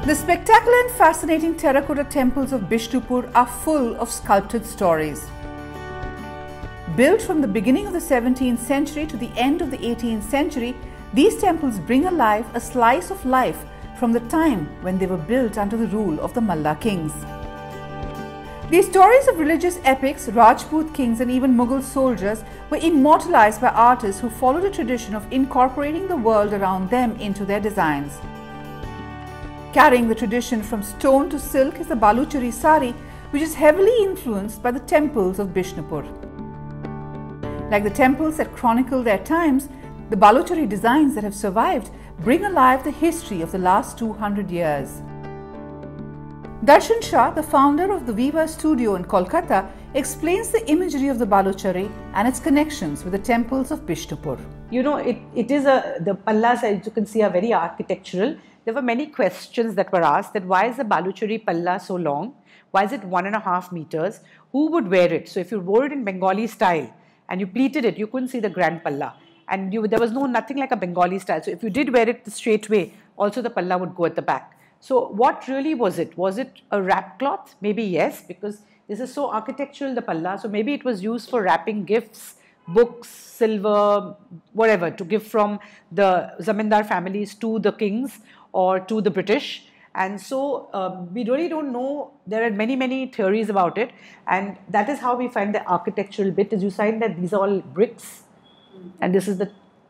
The spectacular and fascinating terracotta temples of Bishnupur are full of sculpted stories. Built from the beginning of the 17th century to the end of the 18th century, these temples bring alive a slice of life from the time when they were built under the rule of the Malla kings. These stories of religious epics, Rajput kings and even Mughal soldiers were immortalized by artists who followed a tradition of incorporating the world around them into their designs. Carrying the tradition from stone to silk is the Baluchari sari, which is heavily influenced by the temples of Bishnupur. Like the temples that chronicle their times, the Baluchari designs that have survived bring alive the history of the last 200 years. Darshan Shah, the founder of the Viva Studio in Kolkata, explains the imagery of the Baluchari and its connections with the temples of Bishnupur. You know, the pallas, as you can see, are very architectural. There were many questions that were asked that why is the Baluchari palla so long? Why is it 1.5 meters? Who would wear it? So if you wore it in Bengali style and you pleated it, you couldn't see the grand palla. And there was nothing like a Bengali style. So if you did wear it the straight way, also the palla would go at the back. So what really was it? Was it a wrap cloth? Maybe yes, because this is so architectural, the palla. So maybe it was used for wrapping gifts, books, silver, whatever, to give from the zamindar families to the kings or to the British. And so we really don't know. There are many theories about it. And that is how we find the architectural bit, is you find that these are all bricks. And this is the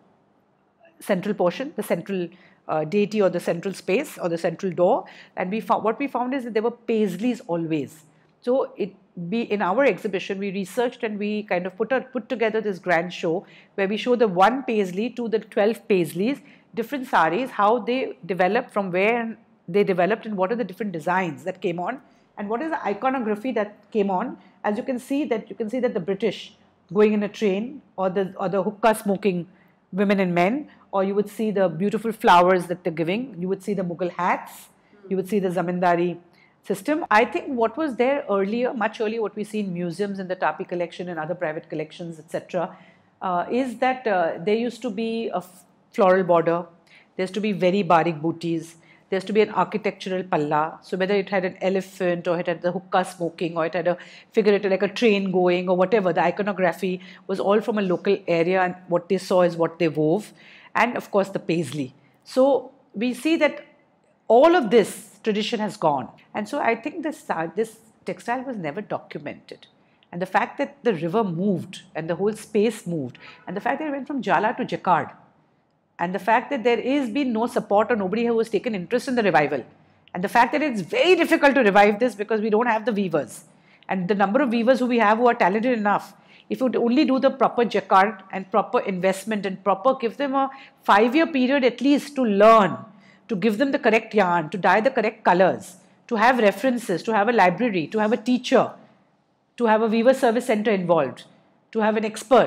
central portion, the central deity or the central space or the central door. And what we found is that there were paisleys always. So in our exhibition, we researched and we kind of put together this grand show where we show the one paisley to the 12 paisleys, different saris, how they developed, from where they developed, and what are the different designs that came on, and what is the iconography that came on. As you can see that the British going in a train, or the hookah smoking women and men, or you would see the beautiful flowers that they're giving, you would see the Mughal hats, you would see the zamindari system. I think what was there earlier, much earlier, what we see in museums in the Tapi collection and other private collections, etc., is that there used to be a floral border, there used to be very barik booties, there used to be an architectural palla. So whether it had an elephant, or it had the hookah smoking, or it had a figure like a train going, or whatever, the iconography was all from a local area, and what they saw is what they wove. And of course the paisley. So we see that all of this tradition has gone. And so I think this textile was never documented. And the fact that the river moved and the whole space moved, and the fact that it went from Jala to Jacquard, and the fact that there has been no support or nobody who has taken interest in the revival, and the fact that it's very difficult to revive this because we don't have the weavers, and the number of weavers who we have who are talented enough, if you would only do the proper jacquard and proper investment and give them a 5-year period at least to learn, to give them the correct yarn, to dye the correct colors, to have references, to have a library, to have a teacher, to have a weaver service center involved, to have an expert.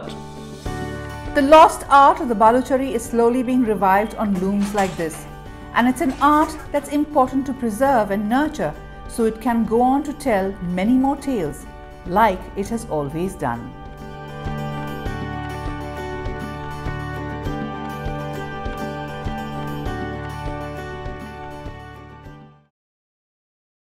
The lost art of the Baluchari is slowly being revived on looms like this. And it's an art that's important to preserve and nurture so it can go on to tell many more tales like it has always done.